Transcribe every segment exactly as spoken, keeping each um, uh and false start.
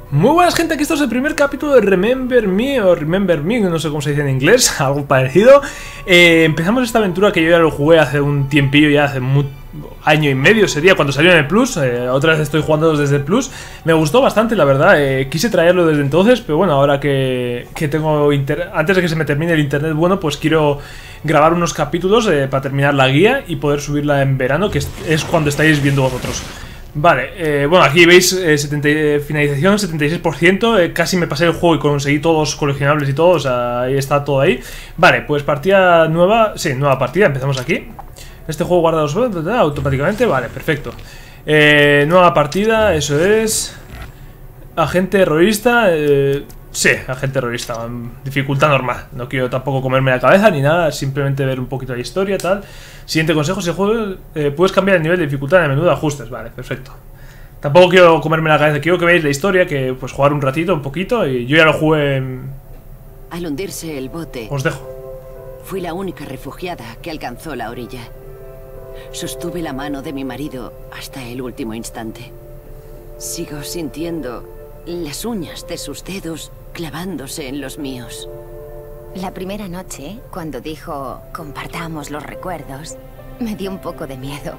Muy buenas gente, aquí está el primer capítulo de Remember Me o Remember Me, no sé cómo se dice en inglés, algo parecido. eh, Empezamos esta aventura que yo ya lo jugué hace un tiempillo, ya hace un año y medio sería cuando salió en el Plus. eh, Otra vez estoy jugando desde el Plus. Me gustó bastante, la verdad. eh, Quise traerlo desde entonces, pero bueno, ahora que, que tengo internet, antes de que se me termine el internet, bueno, pues quiero grabar unos capítulos eh, para terminar la guía y poder subirla en verano, que es, es cuando estáis viendo vosotros. Vale, eh, bueno, aquí veis eh, setenta, eh, finalización setenta y seis por ciento, eh, casi me pasé el juego y conseguí todos los coleccionables y todo, o sea, ahí está todo ahí. Vale, pues partida nueva, sí, nueva partida, empezamos aquí. Este juego guarda los juegos automáticamente, vale, perfecto. eh, Nueva partida, eso es. Agente terrorista, eh, sí, agente terrorista, dificultad normal. No quiero tampoco comerme la cabeza ni nada, simplemente ver un poquito la historia, tal. Siguiente consejo, si el juego eh, puedes cambiar el nivel de dificultad en el menú de ajustes. Vale, perfecto. Tampoco quiero comerme la cabeza, quiero que veáis la historia, que pues jugar un ratito, un poquito. Y yo ya lo jugué en... Al hundirse el bote, Os dejo. fui la única refugiada que alcanzó la orilla. Sostuve la mano de mi marido hasta el último instante. Sigo sintiendo las uñas de sus dedos clavándose en los míos. La primera noche, cuando dijo compartamos los recuerdos, me dio un poco de miedo.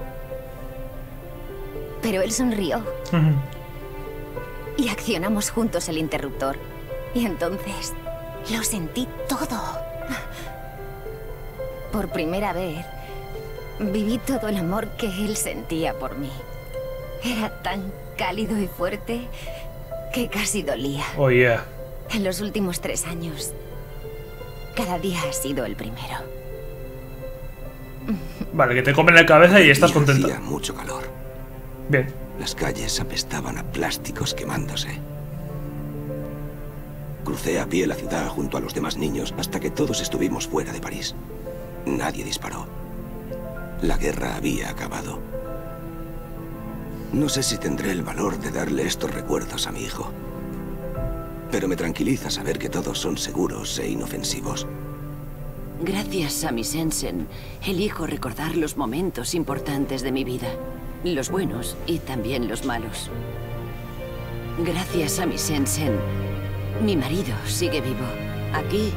Pero él sonrió. Y accionamos juntos el interruptor. Y entonces lo sentí todo. Por primera vez, viví todo el amor que él sentía por mí. Era tan cálido y fuerte que casi dolía. Oh yeah. En los últimos tres años, cada día ha sido el primero. Vale, que te comen la cabeza y estás contenta. Hacía mucho calor. Bien. Las calles apestaban a plásticos quemándose. Crucé a pie la ciudad junto a los demás niños hasta que todos estuvimos fuera de París. Nadie disparó. La guerra había acabado. No sé si tendré el valor de darle estos recuerdos a mi hijo, pero me tranquiliza saber que todos son seguros e inofensivos. Gracias a mi Sensen, elijo recordar los momentos importantes de mi vida. Los buenos y también los malos. Gracias a mi Sensen, mi marido sigue vivo. Aquí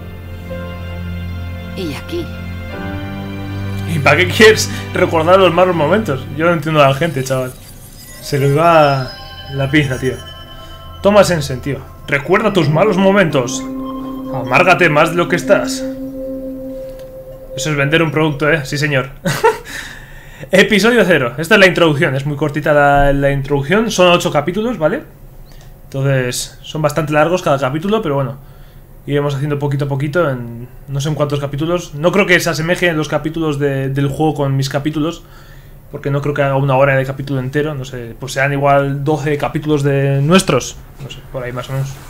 y aquí. ¿Y para qué quieres recordar los malos momentos? Yo no entiendo a la gente, chaval. Se le va la pinza, tío. Toma Sensen, tío. Recuerda tus malos momentos. Amárgate más de lo que estás. Eso es vender un producto, ¿eh? Sí, señor. Episodio cero. Esta es la introducción. Es muy cortita la, la introducción. Son ocho capítulos, ¿vale? Entonces, son bastante largos cada capítulo, pero bueno. Iremos haciendo poquito a poquito en... No sé en cuántos capítulos. No creo que se asemejen los capítulos de, del juego con mis capítulos, porque no creo que haga una hora de capítulo entero. No sé, pues sean igual doce capítulos de nuestros. No sé, por ahí más o menos.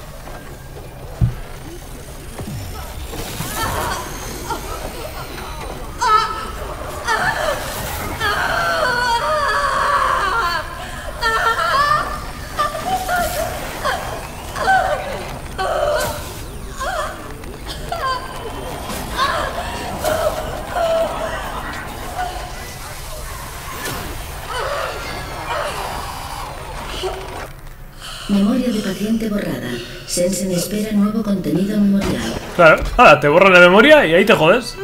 Memoria de paciente borrada. Sensen espera nuevo contenido memorial. Claro, nada, te borran la memoria y ahí te jodes.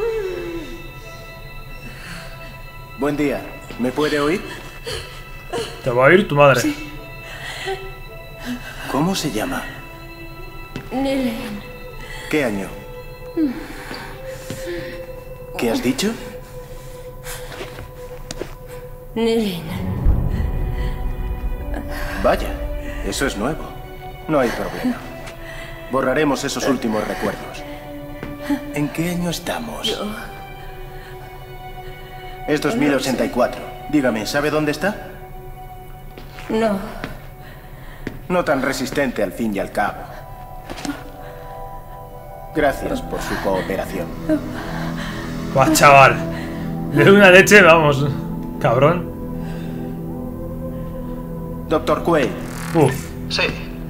Buen día. ¿Me puede oír? Te va a oír tu madre. Sí. ¿Cómo se llama? Nelen. ¿Qué año? ¿Qué has dicho? Nelen. Vaya, eso es nuevo. No hay problema. Borraremos esos últimos recuerdos. ¿En qué año estamos? Yo... Es dos mil ochenta y cuatro. Dígame, ¿sabe dónde está? No. No tan resistente al fin y al cabo. Gracias por su cooperación. Buah, chaval. Le doy una leche, vamos. Cabrón. Doctor Quaid. Uf. Sí.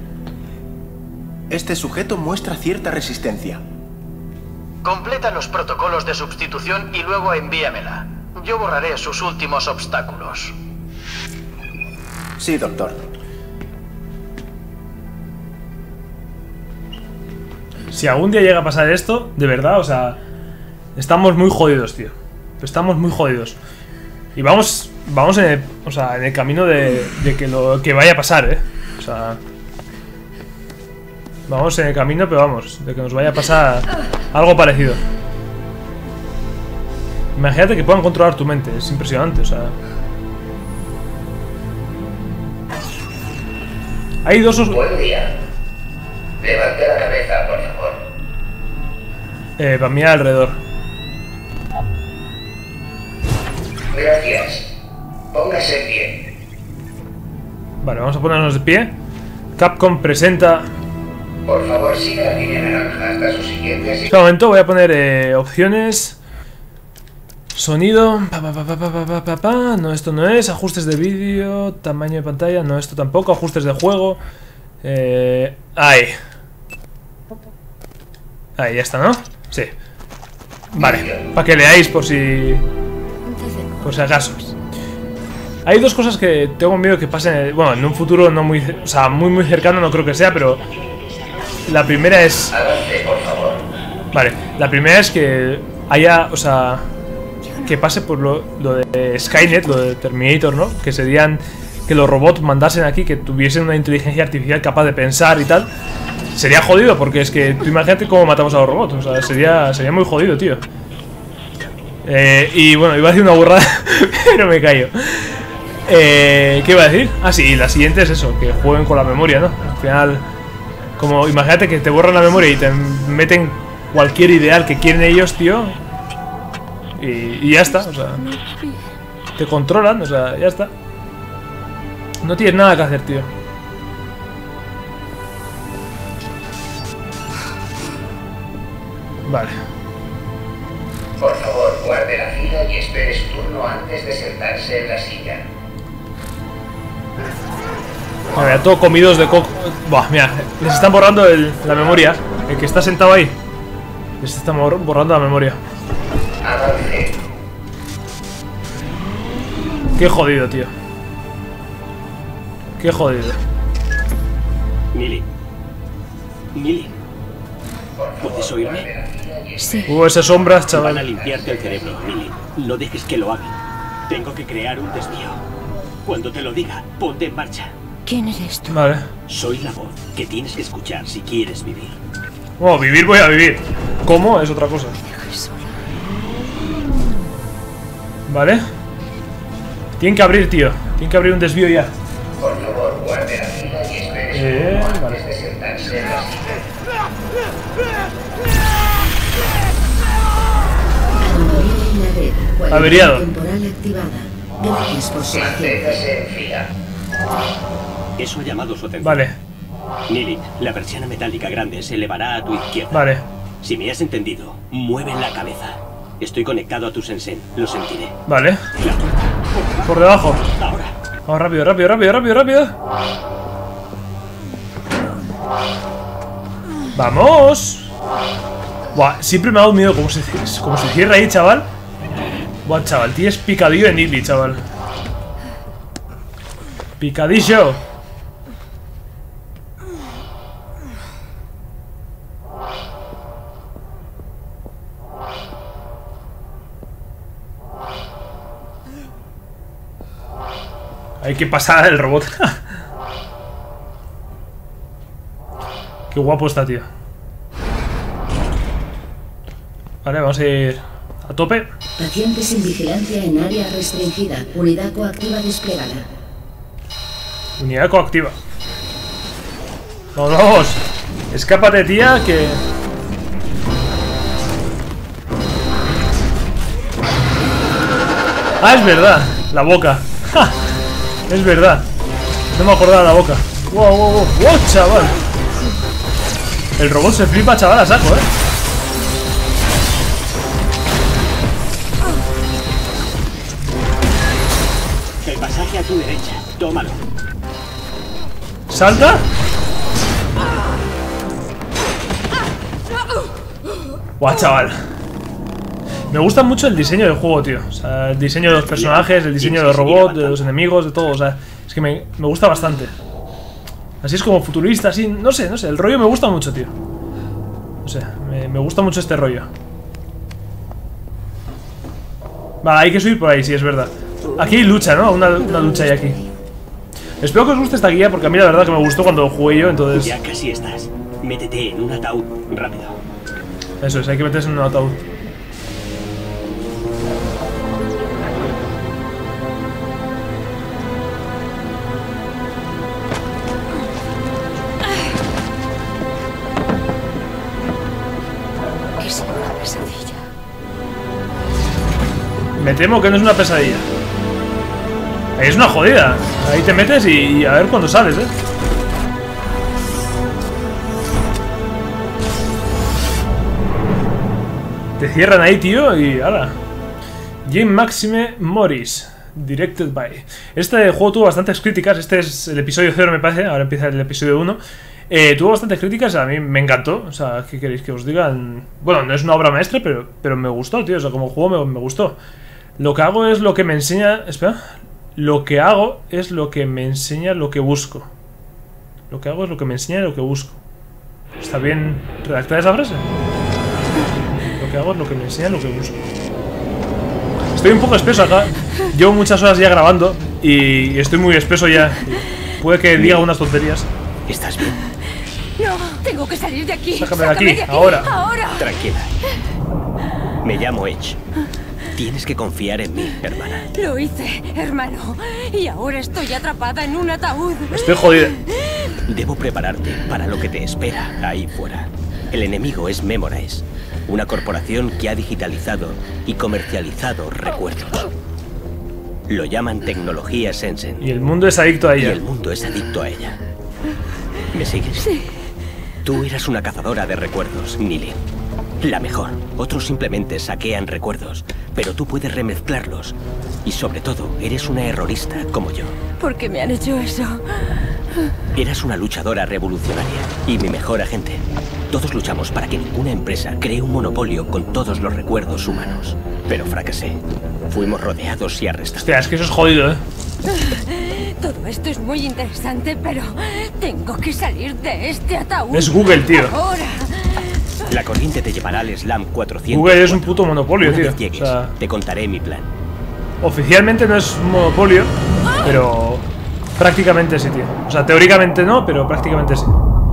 Este sujeto muestra cierta resistencia. Completa los protocolos de sustitución y luego envíamela. Yo borraré sus últimos obstáculos. Sí, doctor. Si algún día llega a pasar esto, de verdad, o sea, estamos muy jodidos, tío. Estamos muy jodidos. Y vamos, vamos en el, o sea, en el camino de, de que lo que vaya a pasar, eh. O sea, vamos en el camino, pero vamos, de que nos vaya a pasar algo parecido. Imagínate que puedan controlar tu mente, es impresionante, o sea. Hay dos... Os... Buen día. Levante la cabeza, por favor. Eh, para mirar alrededor. Gracias. Póngase en pie. Vale, vamos a ponernos de pie. Capcom presenta... Por favor, siga la línea naranja hasta su siguiente En este momento voy a poner eh, opciones. Sonido. Pa, pa, pa, pa, pa, pa, pa, pa. No, esto no es. Ajustes de vídeo. Tamaño de pantalla. No, esto tampoco. Ajustes de juego. Eh, ahí. Ahí, ya está, ¿no? Sí. Vale, para que leáis por si... Por si acaso. Hay dos cosas que tengo miedo que pasen. Bueno, en un futuro no muy... O sea, muy muy cercano no creo que sea, pero... La primera es... Avance, por favor. Vale, la primera es que haya... O sea... Que pase por lo, lo de Skynet, lo de Terminator, ¿no? Que serían... Que los robots mandasen aquí, que tuviesen una inteligencia artificial capaz de pensar y tal. Sería jodido, porque es que tú imagínate cómo matamos a los robots. O sea, sería, sería muy jodido, tío. Eh, y bueno, iba a decir una burrada, pero me callo. Eh, ¿Qué iba a decir? Ah, sí, la siguiente es eso, que jueguen con la memoria, ¿no? Al final, como imagínate que te borran la memoria y te meten cualquier ideal que quieren ellos, tío. Y, y ya está, o sea, te controlan, o sea, ya está. No tienes nada que hacer, tío. Vale. Por favor, guarde la fila y espere su turno antes de sentarse en la silla. Mira, todo comidos de coco. Buah, mira, les están borrando el, la memoria. El que está sentado ahí. Les están borrando la memoria. Avance. Qué jodido, tío. Qué jodido. Millie. Millie. ¿Puedes oírme? Sí. Uh, esas sombras, Van a chaval. limpiarte el cerebro, Millie. No dejes que lo hagan. Tengo que crear un desvío. Cuando te lo diga, ponte en marcha. ¿Quién eres tú? Vale. Soy la voz que tienes que escuchar si quieres vivir. Bueno, vivir voy a vivir. ¿Cómo? Es otra cosa. Vale. Tienen que abrir, tío. Tienen que abrir un desvío ya. Por favor, guarde la fila y espere su Eh, turno vale. antes de sentarse en la silla. Anomalía en la red. Cualidad Averiado. temporal activada. Gracias por su acción. Manténgase en fila. Eso ha llamado su atención. Vale, Millie, la persiana metálica grande se elevará a tu izquierda. vale. Si me has entendido, mueve la cabeza. Estoy conectado a tu Sensen, lo sentiré. Vale. La- Por debajo. Ahora. Vamos rápido, rápido, rápido, rápido, rápido. ¡Vamos! Buah, siempre me ha dado miedo cómo se, cómo se cierra ahí, chaval. Buah, chaval, tienes picadillo en Ibli, chaval. Picadillo. Hay que pasar el robot. Qué guapo está, tío. Vale, vamos a ir a tope. Paciente sin vigilancia en área restringida. Unidad coactiva desplegada. Unidad coactiva. Vamos, vamos. Escápate, tía, que... Ah, es verdad. La boca. ¡Ja! Es verdad. No me acordaba la boca. Wow, wow, wow. Wow, chaval. El robot se flipa, chaval, a saco, eh. El pasaje a tu derecha. Tómalo. ¿Salta? Guau, chaval. Me gusta mucho el diseño del juego, tío. O sea, el diseño de los personajes, el diseño de los robots, de los enemigos, de todo. O sea, es que me, me gusta bastante. Así es como futurista, así. No sé, no sé. El rollo me gusta mucho, tío. O sea, me, me gusta mucho este rollo. Vale, hay que subir por ahí, sí, es verdad. Aquí hay lucha, ¿no? Una, una lucha hay aquí. Espero que os guste esta guía porque a mí la verdad que me gustó cuando lo jugué yo, entonces... Ya casi estás. Métete en un ataúd, rápido. Eso es, hay que meterse en un ataúd. ¿Qué será una pesadilla? Me temo que no es una pesadilla. Es una jodida. Ahí te metes y, y a ver cuándo sales, eh. Te cierran ahí, tío, y ala. Jean Maxime Morris, directed by. Este juego tuvo bastantes críticas. Este es el episodio cero, me parece. Ahora empieza el episodio uno. Eh, tuvo bastantes críticas, a mí me encantó. O sea, ¿qué queréis que os diga? Bueno, no es una obra maestra, pero, pero me gustó, tío. O sea, como juego me, me gustó. Lo que hago es lo que me enseña... Espera. Lo que hago es lo que me enseña lo que busco. Lo que hago es lo que me enseña lo que busco. ¿Está bien redactada esa frase? Lo que hago es lo que me enseña lo que busco. Estoy un poco espeso acá. Llevo muchas horas ya grabando y estoy muy espeso ya. Puede que diga unas tonterías. ¿Estás bien? No, tengo que salir de aquí. Sácame de aquí, de aquí. ahora. Ahora. Tranquila. Me llamo Edge. Tienes que confiar en mí, hermana. Lo hice, hermano. Y ahora estoy atrapada en un ataúd. Estoy jodida. Debo prepararte para lo que te espera ahí fuera. El enemigo es Memorize, una corporación que ha digitalizado y comercializado recuerdos. Lo llaman tecnología Sensen. Y el mundo es adicto a ella. Y el mundo es adicto a ella. ¿Me sigues? Sí. Tú eras una cazadora de recuerdos, Nili. La mejor. Otros simplemente saquean recuerdos, pero tú puedes remezclarlos. Y sobre todo, eres una errorista como yo. ¿Por qué me han hecho eso? Eras una luchadora revolucionaria y mi mejor agente. Todos luchamos para que ninguna empresa cree un monopolio con todos los recuerdos humanos. Pero fracasé. Fuimos rodeados y arrestados. Hostia, es que eso es jodido, ¿eh? Todo esto es muy interesante, pero tengo que salir de este ataúd. Es Google, tío. Ahora. La corriente te llevará al Slam cuatrocientos. Google es un puto monopolio, tío. Llegues, o sea, te contaré mi plan. Oficialmente no es un monopolio, pero prácticamente sí, tío. O sea, teóricamente no, pero prácticamente sí.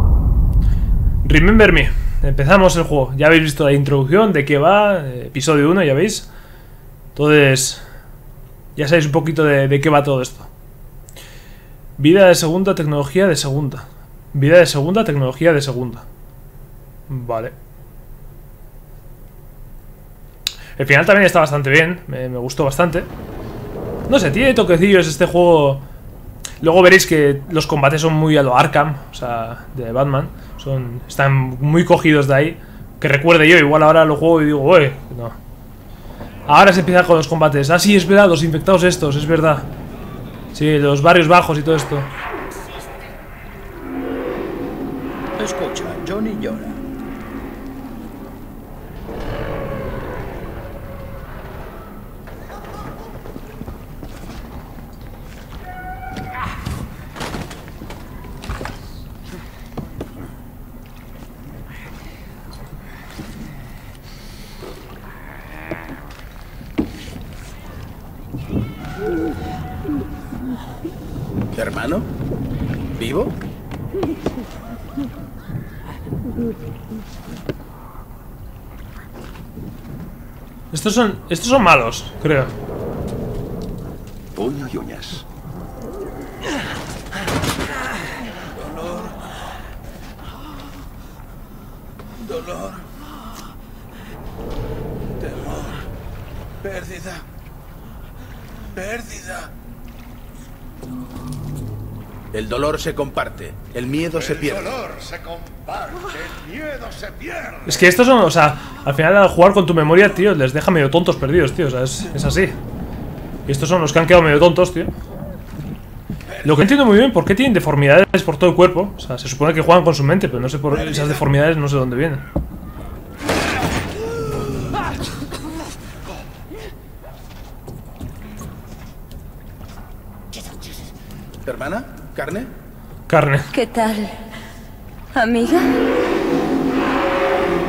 Remember Me. Empezamos el juego. Ya habéis visto la introducción, de qué va, episodio uno, ya veis. Entonces, ya sabéis un poquito de, de qué va todo esto. Vida de segunda, tecnología de segunda. Vida de segunda, tecnología de segunda. Vale. El final también está bastante bien. Me, me gustó bastante. No sé, tiene toquecillos este juego. Luego veréis que los combates son muy a lo Arkham, o sea, de Batman. Son, están muy cogidos de ahí. Que recuerde yo, igual ahora lo juego y digo, uy, no. Ahora se empieza con los combates. Ah, sí, es verdad, los infectados estos, es verdad. Sí, los barrios bajos y todo esto. Escucha, Johnny llora. ¿Hermano? ¿Vivo? Estos son, estos son malos, creo. Puño y uñas. Dolor. Dolor. Temor. Pérdida. Pérdida. El dolor se comparte, el miedo se pierde. El dolor se comparte, el miedo se pierde. Es que estos son, o sea, al final al jugar con tu memoria, tío, les deja medio tontos perdidos, tío. O sea, es, es así. Y estos son los que han quedado medio tontos, tío. Lo que entiendo muy bien, ¿por qué tienen deformidades por todo el cuerpo? O sea, se supone que juegan con su mente, pero no sé por esas deformidades, no sé dónde vienen. ¿Hermana? ¿Carne? Carne. ¿Qué tal, amiga?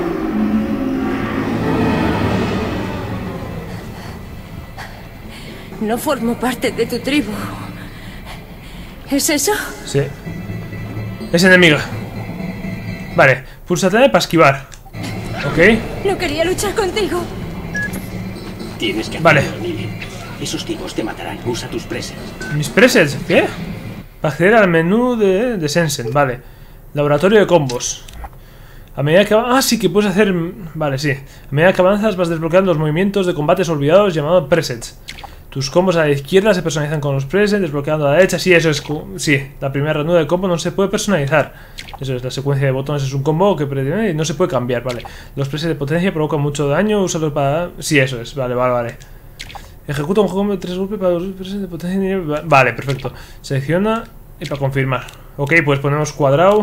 No formo parte de tu tribu. ¿Es eso? Sí. Es enemiga. Vale, pulsa T para esquivar. Ok. No quería luchar contigo. Tienes que vale. hacerlo, Lily. Esos tipos te matarán. Usa tus presets. ¿Mis presets? ¿Qué? Para acceder al menú de, de Sensen. Vale. Laboratorio de combos. A medida que... Ah, sí, que puedes hacer... Vale, sí. A medida que avanzas vas desbloqueando los movimientos de combates olvidados llamados presets. Tus combos a la izquierda se personalizan con los presets, desbloqueando a la derecha. Sí, eso es... Sí, la primera ranura de combo no se puede personalizar. Eso es, la secuencia de botones es un combo que y no se puede cambiar, vale. Los presets de potencia provocan mucho daño, úsalos para... Sí, eso es, vale, vale, vale. Ejecuta un combo de tres golpes para los presets de potencia. Vale, perfecto. Selecciona y para confirmar. Ok, pues ponemos cuadrado.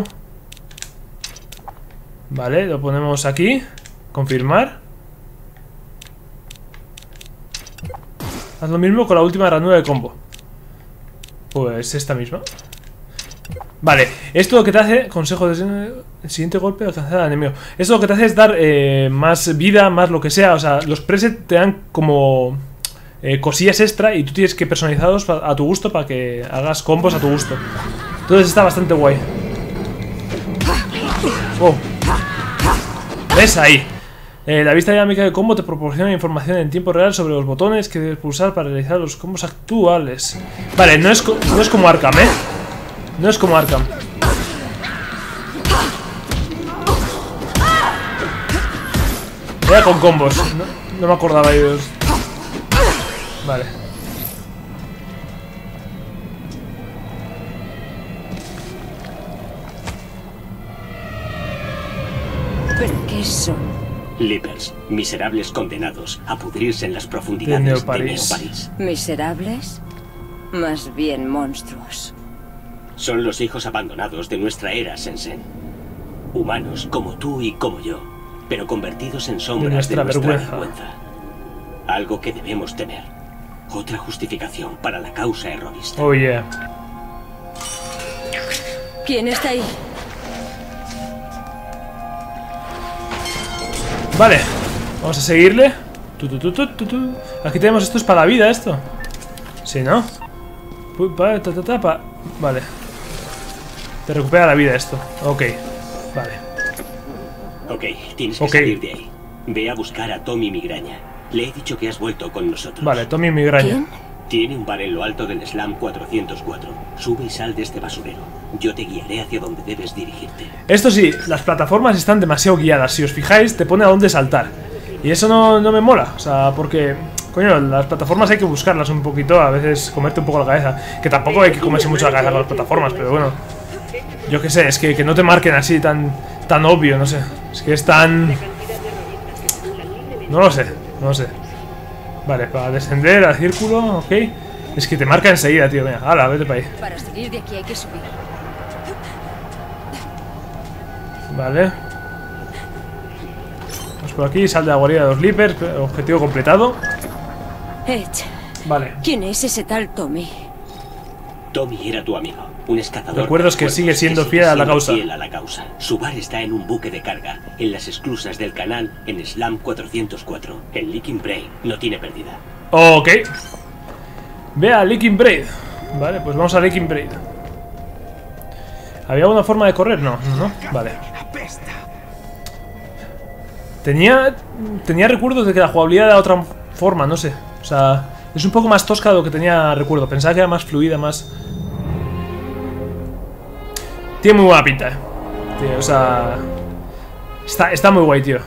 Vale, lo ponemos aquí. Confirmar. Haz lo mismo con la última ranura de combo. Pues esta misma. Vale, esto lo que te hace... Consejo de... El siguiente golpe alcanzar al enemigo. Esto lo que te hace es dar eh, más vida, más lo que sea. O sea, los presets te dan como... Eh, cosillas extra y tú tienes que personalizarlos a tu gusto para que hagas combos a tu gusto. Entonces está bastante guay. Oh. ¿Ves? Ahí. Eh, la vista dinámica de combo te proporciona información en tiempo real sobre los botones que debes pulsar para realizar los combos actuales. Vale, no es, co no es como Arkham, ¿eh? No es como Arkham. Era con combos. No, no me acordaba de ellos. Vale. ¿Pero qué son? Leapers, miserables condenados a pudrirse en las profundidades de Neoparis. Neoparis. ¿Miserables? Más bien monstruos. Son los hijos abandonados de nuestra era, Sensen. Humanos como tú y como yo, pero convertidos en sombras de nuestra, de nuestra vergüenza. vergüenza. Algo que debemos temer. Otra justificación para la causa errorista. Oh, yeah. ¿Quién está ahí? Vale, vamos a seguirle. Tu, tu, tu, tu, tu, tu. Aquí tenemos esto, es para la vida esto. Sí, ¿no? Pa, ta, ta, ta, pa. Vale. Te recupera la vida esto. Ok, vale. Ok, tienes que okay. salir de ahí. Ve a buscar a Tommy Migraña. Le he dicho que has vuelto con nosotros. Vale, Tommy Migraña. ¿Quién? Tiene un bar en lo alto del Slam cuatrocientos cuatro. Sube y sal de este basurero. Yo te guiaré hacia donde debes dirigirte. Esto sí, las plataformas están demasiado guiadas. Si os fijáis, te pone a dónde saltar. Y eso no, no me mola. O sea, porque... Coño, las plataformas hay que buscarlas un poquito. A veces comerte un poco la cabeza. Que tampoco hay que comerse mucho la cabeza con las plataformas, pero bueno. Yo qué sé, es que, que no te marquen así tan, tan obvio, no sé. Es que es tan... No lo sé, no lo sé. Vale, para descender al círculo, ok. Es que te marca enseguida, tío. Venga, hala, vete para ahí. Para salir de aquí hay que subir. Vale. Vamos por aquí, sal de la guarida de los Leapers. Objetivo completado. Edge. Vale. ¿Quién es ese tal Tommy? Tommy era tu amigo, un escazador. Recuerdos que sigue siendo fiel a la causa. Fiel a la causa. Su bar está en un buque de carga, en las esclusas del canal, en Slam cuatrocientos cuatro. El Licking Braid no tiene pérdida. Ok. Ve a Licking Braid. Vale, pues vamos a Licking Braid. ¿Había alguna forma de correr? No, no, no. Vale. Tenía, tenía recuerdos de que la jugabilidad era de otra forma, no sé. O sea, es un poco más tosca de lo que tenía recuerdo. Pensaba que era más fluida, más... Tiene muy buena pinta, eh. Tío, o sea... Está, está muy guay, tío.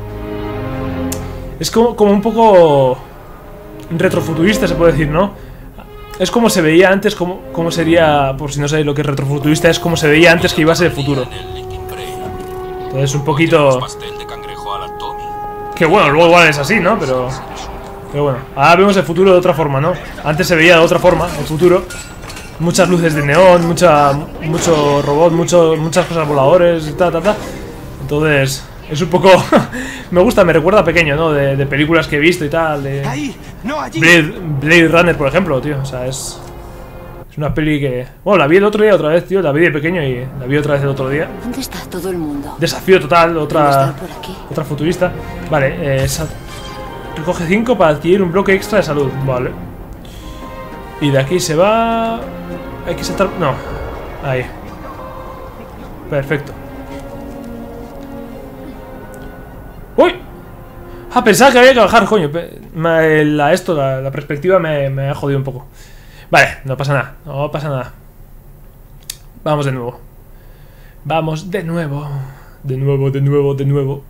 Es como, como un poco... retrofuturista, se puede decir, ¿no? Es como se veía antes, como, como sería... Por si no sabéis lo que es retrofuturista, es como se veía antes que iba a ser el futuro. Entonces un poquito... Que bueno, luego igual es así, ¿no? Pero... Pero bueno, ahora vemos el futuro de otra forma, ¿no? Antes se veía de otra forma, el futuro. Muchas luces de neón, mucha, mucho robot, mucho, muchas cosas voladores y ta, ta, ta. Entonces, es un poco... me gusta, me recuerda a pequeño, ¿no? De, de películas que he visto y tal. De Blade, Blade Runner, por ejemplo, tío. O sea, es... Es una peli que... Bueno, la vi el otro día otra vez, tío. La vi de pequeño y la vi otra vez el otro día. ¿Dónde está todo el mundo? Desafío total, otra... por aquí? Otra futurista. Vale, eh, esa... Recoge cinco para adquirir un bloque extra de salud. Vale. Y de aquí se va... Hay que saltar... No. Ahí. Perfecto. ¡Uy! Ah, pensaba que había que bajar, coño. Me, la, esto, la, la perspectiva me, me ha jodido un poco. Vale, no pasa nada. No pasa nada. Vamos de nuevo. Vamos de nuevo. De nuevo, de nuevo, de nuevo.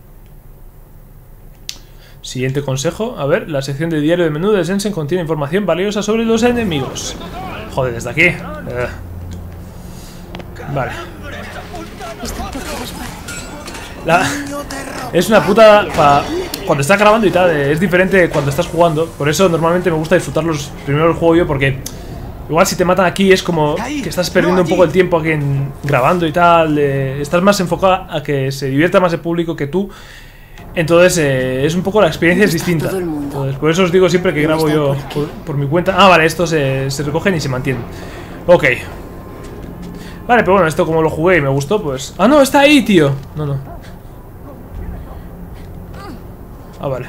Siguiente consejo. A ver, la sección de diario de menú de Sensen contiene información valiosa sobre los enemigos. Joder, desde aquí. Eh. Vale. La... Es una puta pa... Cuando estás grabando y tal, es diferente cuando estás jugando. Por eso normalmente me gusta disfrutar los primero el juego yo, porque igual si te matan aquí es como que estás perdiendo un poco el tiempo aquí en... grabando y tal. Eh... Estás más enfocado a que se divierta más el público que tú. Entonces eh, es un poco la experiencia es distinta. Entonces, por eso os digo siempre que grabo yo por, por mi cuenta. Ah, vale, estos se, se recogen y se mantienen. Ok. Vale, pero bueno, esto como lo jugué y me gustó, pues... Ah, no, está ahí, tío. No, no. Ah, vale.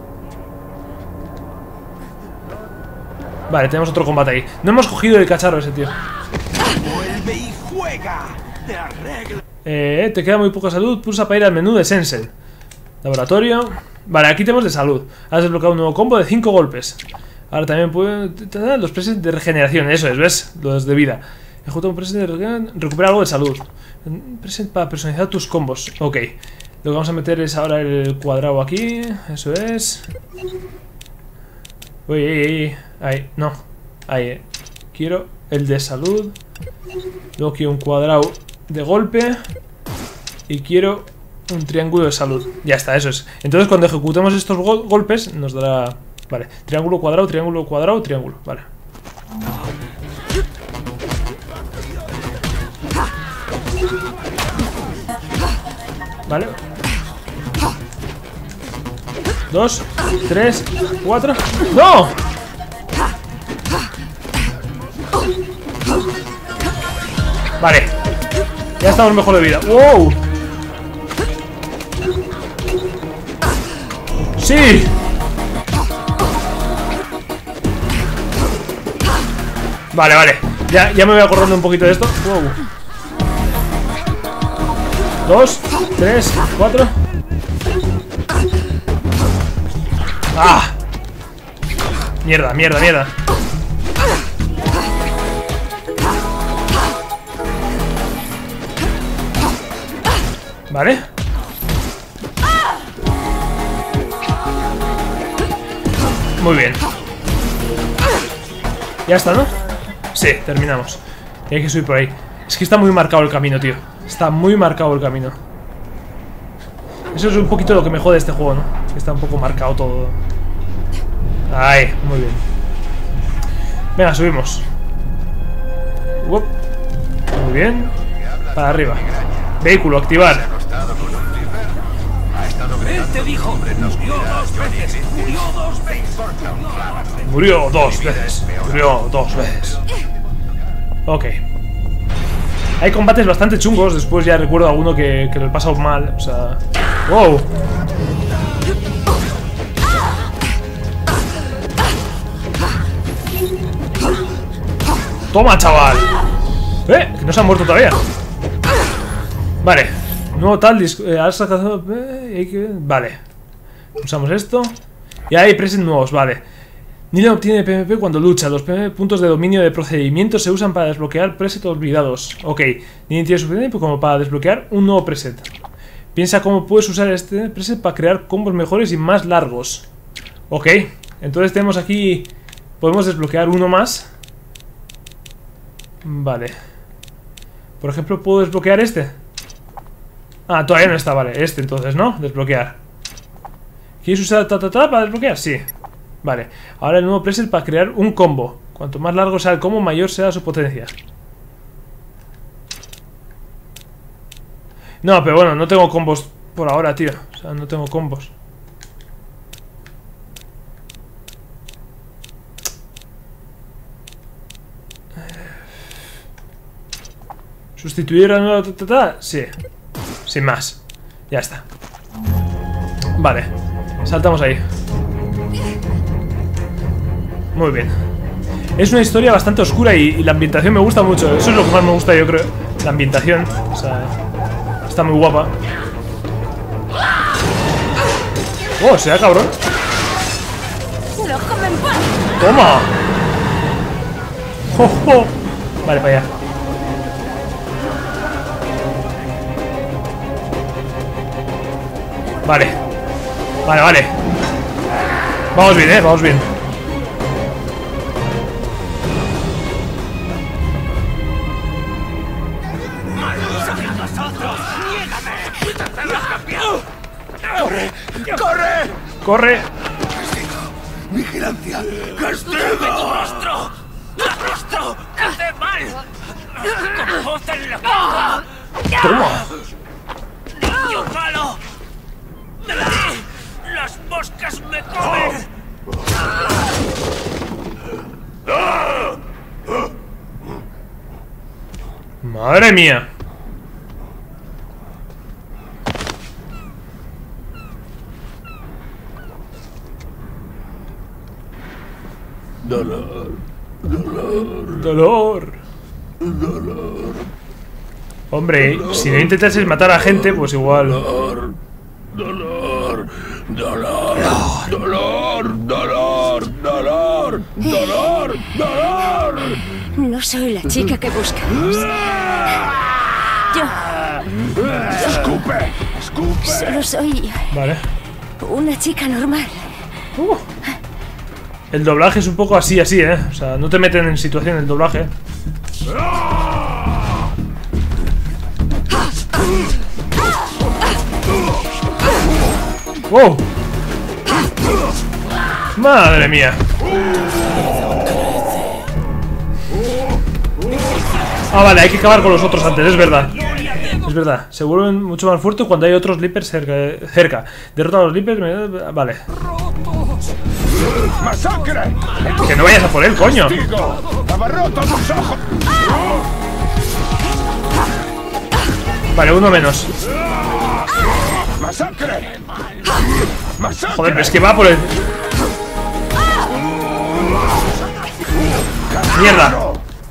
Vale, tenemos otro combate ahí. No hemos cogido el cacharro ese, tío. Vuelve y juega. Te arreglo. Eh, te queda muy poca salud. Pulsa para ir al menú de Sensen. Laboratorio. Vale, aquí tenemos de salud. Has desbloqueado un nuevo combo de cinco golpes. Ahora también puede... Los presets de regeneración. Eso es, ¿ves? Los de vida. Ejecuta un preset de regeneración. Recupera algo de salud. Preset para personalizar tus combos. Ok. Lo que vamos a meter es ahora el cuadrado aquí. Eso es. Uy, uy, uy. Ahí, no. Ahí. Quiero el de salud. Luego quiero un cuadrado de golpe. Y quiero un triángulo de salud. Ya está, eso es. Entonces cuando ejecutemos estos go golpes nos dará... Vale, triángulo, cuadrado, triángulo, cuadrado, triángulo. Vale. Vale. Dos, tres, cuatro. ¡No! Vale. Ya estamos mejor de vida. ¡Wow! ¡Sí! Vale, vale. Ya, ya me voy acordando un poquito de esto. Wow. Dos, tres, cuatro. ¡Ah! Mierda, mierda, mierda. Vale. Muy bien. Ya está, ¿no? Sí, terminamos. Y hay que subir por ahí. Es que está muy marcado el camino, tío. Está muy marcado el camino. Eso es un poquito lo que me jode este juego, ¿no? Está un poco marcado todo. Ahí, muy bien. Venga, subimos. Uop. Muy bien. Para arriba. Vehículo, activar. Él te dijo, murió dos veces, murió dos veces. Murió dos veces. Murió dos veces. Ok. Hay combates bastante chungos. Después ya recuerdo alguno que, que lo he pasado mal. O sea... ¡Wow! ¡Toma, chaval! ¡Eh! Que no se han muerto todavía. Vale. Nuevo tal... Eh, has sacado... Eh, hay que... Vale. Usamos esto. Y hay presets nuevos, vale. Nile obtiene P M P cuando lucha. Los P M P puntos de dominio de procedimiento se usan para desbloquear presets olvidados. Ok. Nile tiene suficiente como para desbloquear un nuevo preset. Piensa cómo puedes usar este preset para crear combos mejores y más largos. Ok. Entonces tenemos aquí... Podemos desbloquear uno más. Vale. Por ejemplo, ¿puedo desbloquear este? Ah, todavía no está, vale. Este entonces, ¿no? Desbloquear. ¿Quieres usar ta ta ta para desbloquear? Sí. Vale. Ahora el nuevo preset para crear un combo. Cuanto más largo sea el combo, mayor será su potencia. No, pero bueno, no tengo combos por ahora, tío. O sea, no tengo combos. ¿Sustituir a nueva ta ta ta? Sí. Sin más. Ya está. Vale. Saltamos ahí. Muy bien. Es una historia bastante oscura y, y la ambientación me gusta mucho. Eso es lo que más me gusta, yo creo. La ambientación. O sea, está muy guapa. Oh, sea cabrón. Toma. Oh, oh. Vale, para allá. Vale. Vale, vale. Vamos bien, eh, vamos bien. ¡Corre! ¡Corre! ¡Corre! ¡Castigo! ¡Vigilancia! ¡Castigo! ¡Tu rostro! ¡Tu rostro! ¡Hace mal! ¡Con voz en la cara! ¡Toma! ¡Niño malo! ¡Las moscas me comen! ¡Madre mía! Dolor. Dolor. Dolor. Dolor. Hombre, dolor. Si no intentases matar a gente, pues igual. Dolor. Dolor. Dolor. Dolor. Dolor. Dolor. Dolor. Dolor. No soy la chica que buscamos. Yo. Escupe. Escupe. Solo soy. Vale. Una chica normal. Uh. El doblaje es un poco así, así, ¿eh? O sea, no te meten en situación el doblaje. ¡Wow! ¡Madre mía! Ah, vale, hay que acabar con los otros antes, es verdad. Es verdad, se vuelven mucho más fuertes cuando hay otros Leapers cerca. cerca. Derrota a los Leapers, me... vale. ¡Masacre! Que no vayas a por él, coño. ¡Abarroto tus ojos! Vale, uno menos. ¡Masacre! ¡Masacre! Joder, pero es que va por el... ¡Mierda!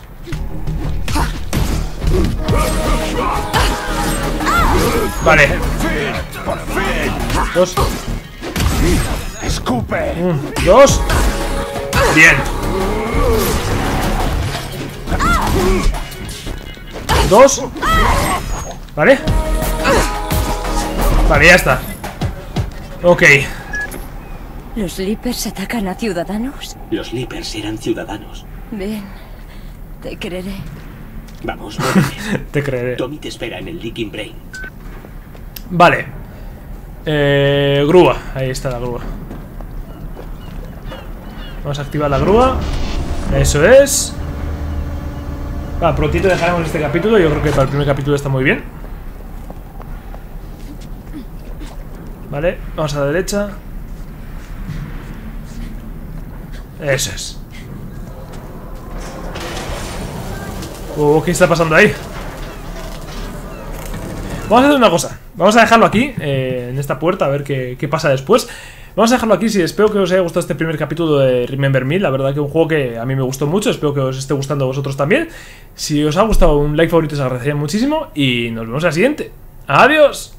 Vale. ¡Por fin! Dos. ¡Escupe! Un, dos. Bien. Dos. Vale. Vale, ya está. Ok. ¿Los Leapers atacan a ciudadanos? Los Leapers eran ciudadanos. Bien. Te creeré. Vamos, muévete. Te creeré. Tommy te espera en el Leaking Brain. Vale. Eh, grúa. Ahí está la grúa. Vamos a activar la grúa. Eso es. Va, prontito dejaremos este capítulo. Yo creo que para el primer capítulo está muy bien. Vale, vamos a la derecha. Eso es. Oh, ¿qué está pasando ahí? Vamos a hacer una cosa. Vamos a dejarlo aquí, eh, en esta puerta, a ver qué, qué pasa después. Vamos a dejarlo aquí, sí, espero que os haya gustado este primer capítulo de Remember Me. La verdad que es un juego que a mí me gustó mucho, espero que os esté gustando a vosotros también. Si os ha gustado, un like favorito os agradecería muchísimo y nos vemos en la siguiente. ¡Adiós!